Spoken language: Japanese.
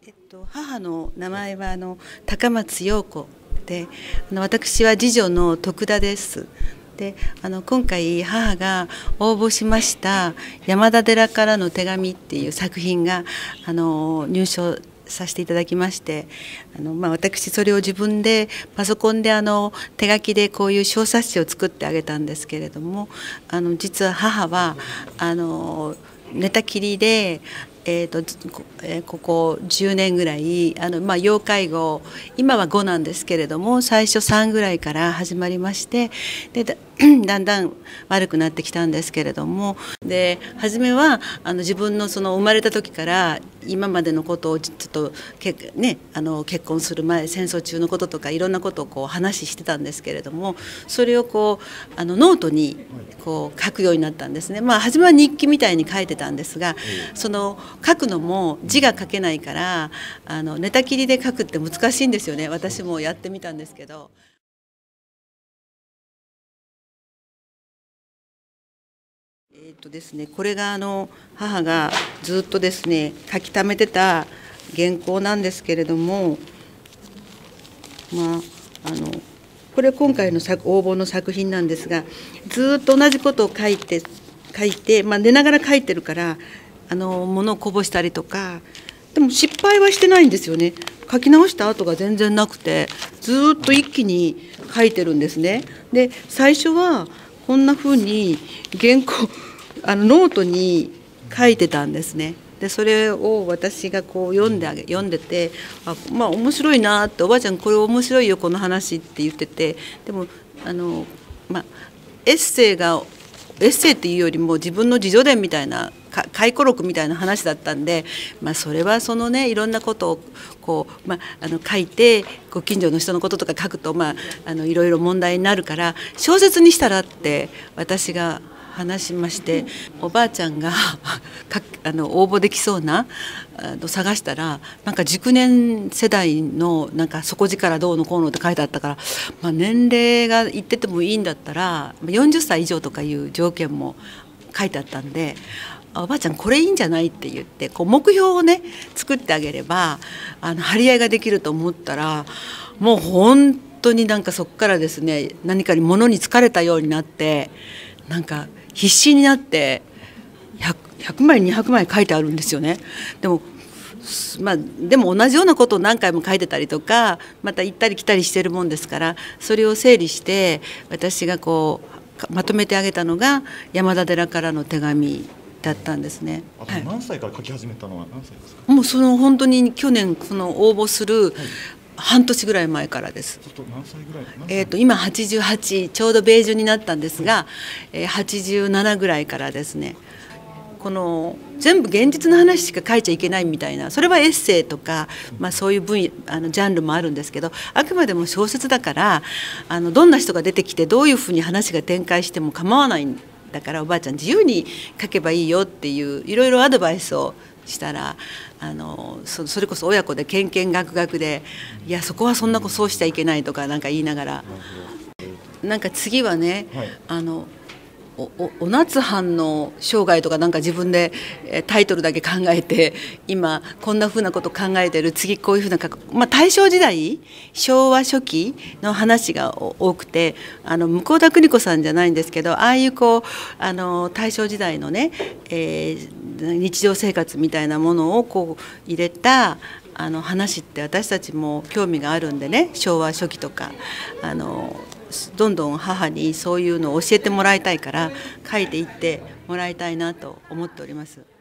母の名前は高松陽子で、私は次女の徳田です。で今回母が応募しました「山田寺からの手紙」っていう作品が入賞させていただきまして、私それを自分でパソコンで手書きでこういう小冊子を作ってあげたんですけれども、実は母は寝たきりで。ここ10年ぐらい要介護、今は5なんですけれども最初3ぐらいから始まりまして、でだんだん悪くなってきたんですけれども、で初めは自分の生まれた時から今までのことをちょっと結婚する前、戦争中のこととかいろんなことを話してたんですけれども、それをノートに書くようになったんですね。初めは日記みたいに書いてたんですが、書くのも字が書けないから寝たきりで書くって難しいんですよね。私もやってみたんですけど。ですね、これが母がずっとですね書き溜めてた原稿なんですけれども、これ今回の応募の作品なんですが、ずっと同じことを書いて、寝ながら書いてるから物をこぼしたりとか、でも失敗はしてないんですよね。書き直した跡が全然なくて、ずっと一気に書いてるんですね。で最初はこんな風に原稿ノートに書いてたんですね。でそれを私が読んでて、面白いなって、おばあちゃんこれ面白いよこの話って言ってて、でもエッセイっていうよりも自分の自叙伝みたいな回顧録みたいな話だったんで、それはいろんなことを書いてご近所の人のこととか書くといろいろ問題になるから小説にしたらって私が話しまして、おばあちゃんが応募できそうな探したら熟年世代の底力どうのこうのって書いてあったから、年齢がいっててもいいんだったら40歳以上とかいう条件も書いてあったんで、おばあちゃんこれいいんじゃないって言って目標をね作ってあげれば張り合いができると思ったら、もう本当にそこからですね、何かに物に疲れたようになって、必死になって100枚200枚書いてあるんですよね。でも同じようなことを何回も書いてたりとか、また行ったり来たりしてるもんですから、それを整理して私がまとめてあげたのが「山田寺からの手紙」だったんですね。 何歳から書き始めたのは何歳ですか？ もう本当に去年応募する半年ぐらい前からです。 何歳ぐらい？ 今88、ちょうど米寿になったんですが、87ぐらいからですね。全部現実の話しか書いちゃいけないみたいな、それはエッセイとか、そういうジャンルもあるんですけど、あくまでも小説だからどんな人が出てきてどういうふうに話が展開しても構わないんだから、おばあちゃん自由に書けばいいよっていういろいろアドバイスをしたら、それこそ親子でけんけんがくがくで「いやそこはそうしちゃいけない」とか言いながら、次はね、お夏藩の生涯とか自分でタイトルだけ考えて、今こんなふうなこと考えてる、次こういうふうな大正時代昭和初期の話が多くて、向田邦子さんじゃないんですけど、ああいう大正時代のね、日常生活みたいなものを入れた話って私たちも興味があるんでね、昭和初期とかどんどん母にそういうのを教えてもらいたいから書いていってもらいたいなと思っております。